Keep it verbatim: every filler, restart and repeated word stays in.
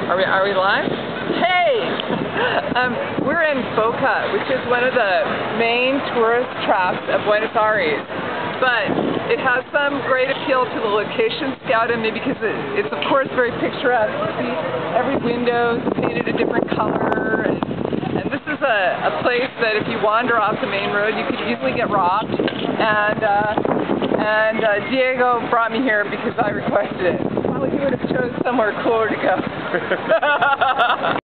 Are we, are we live? Hey! um, we're in Boca, which is one of the main tourist traps of Buenos Aires. But it has some great appeal to the location scout in me because it, it's of course very picturesque. You see every window is painted a different color. And, and this is a, a place that if you wander off the main road, you could easily get robbed. And, uh, and uh, Diego brought me here because I requested it. Probably he would have chosen somewhere cooler to go.